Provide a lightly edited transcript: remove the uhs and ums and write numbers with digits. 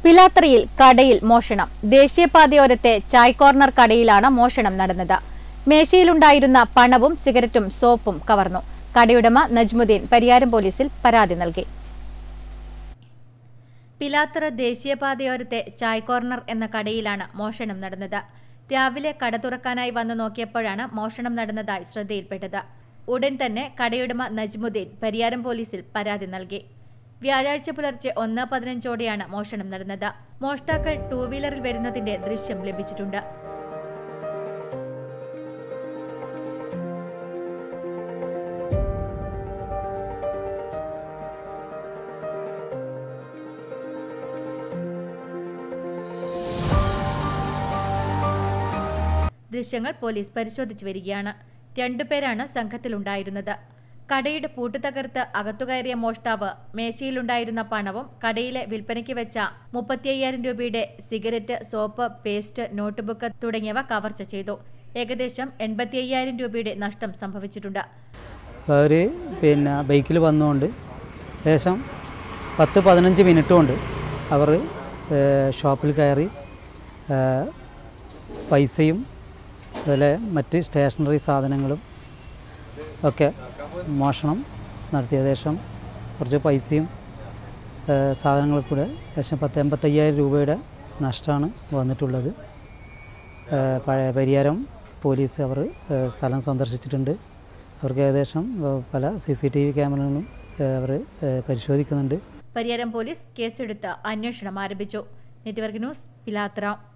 പിലാത്രയിൽ കടയിൽ മോഷണം. ദേശീയപാതയോരത്തെ ചായ് കോർണർ കടയിലാണ് മോഷണം നടന്നത്. മേശയിലുണ്ടായിരുന്ന പണവും സിഗരറ്റും സോപ്പും കവർന്നു. കടയുടമ നജ്മുദ്ദീൻ പരിയാരം പോലീസിൽ പരാതി നൽകി. പിലാത്ര ദേശീയപാതയോരത്തെ ചായ് കോർണർ എന്ന കടയിലാണ് മോഷണം നടന്നത്. രാവിലെ കട തുറക്കാനായി വന്നു നോക്കിയപ്പോഴാണ് മോഷണം നടന്നതായി ശ്രദ്ധയിൽപ്പെട്ടത്. ഉടൻ തന്നെ കടയുടമ നജ്മുദ്ദീൻ പരിയാരം പോലീസിൽ പരാതി നൽകി. വ്യാഴാഴ്ച പുലർച്ചെ 1:15 മോഷണം നടന്നത്. മോഷ്ടാക്കൾ ടൂ വീലറിൽ വരുന്നതിന്റെ ദൃശ്യം ലഭിച്ചിട്ടുണ്ട്. ദൃശ്യങ്ങൾ പോലീസ് പരിശോധിച്ചു വരികയാണ്. 2 പേരാണ് സംഘത്തിലുണ്ടായിരുന്നത്. കടയുടെ പൂട്ട് തകർത്ത് അകത്തുകയറിയ മോഷ്ടാവ് മേശയിലുണ്ടായിരുന്ന പണവും കടയിലെ വിൽപ്പനയ്ക്ക് വെച്ച 35,000 രൂപയുടെ സിഗരറ്റ്, സോപ്പ്, പേസ്റ്റ്, നോട്ട്ബുക്ക് തുടങ്ങിയവ കവർച്ച ചെയ്തു. ഏകദേശം 85,000 രൂപയുടെ നഷ്ടം സംഭവിച്ചിട്ടുണ്ട്. അവർ ബൈക്കിൽ വന്നുകൊണ്ട് ഏകദേശം 10-15 മിനിറ്റ് കൊണ്ട് അവർ ഷോപ്പിൽ കയറി പൈസയും അതുപോലെ മറ്റ് സ്റ്റേഷനറി സാധനങ്ങളും ഒക്കെ മോഷണം നടത്തി. ഏകദേശം കുറച്ച് പൈസയും സാധനങ്ങളും കൂടെ ഏകദേശം 85,000 രൂപയുടെ നഷ്ടമാണ് വന്നിട്ടുള്ളത്. പഴയ പരിയാരം പോലീസ് അവർ സ്ഥലം സന്ദർശിച്ചിട്ടുണ്ട്. അവർക്ക് ഏകദേശം പല CCTV ക്യാമറകളും അവർ പരിശോധിക്കുന്നുണ്ട്. പരിയാരം പോലീസ് കേസെടുത്ത് അന്വേഷണം ആരംഭിച്ചു. നെറ്റ്വർക്ക് ന്യൂസ്, പിലാത്ര.